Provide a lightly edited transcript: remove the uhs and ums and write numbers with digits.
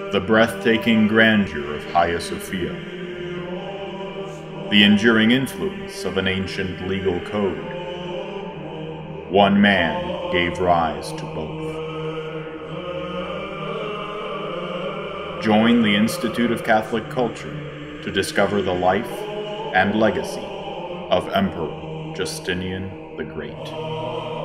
The breathtaking grandeur of Hagia Sophia, the enduring influence of an ancient legal code. One man gave rise to both. Join the Institute of Catholic Culture to discover the life and legacy of Emperor Justinian the Great.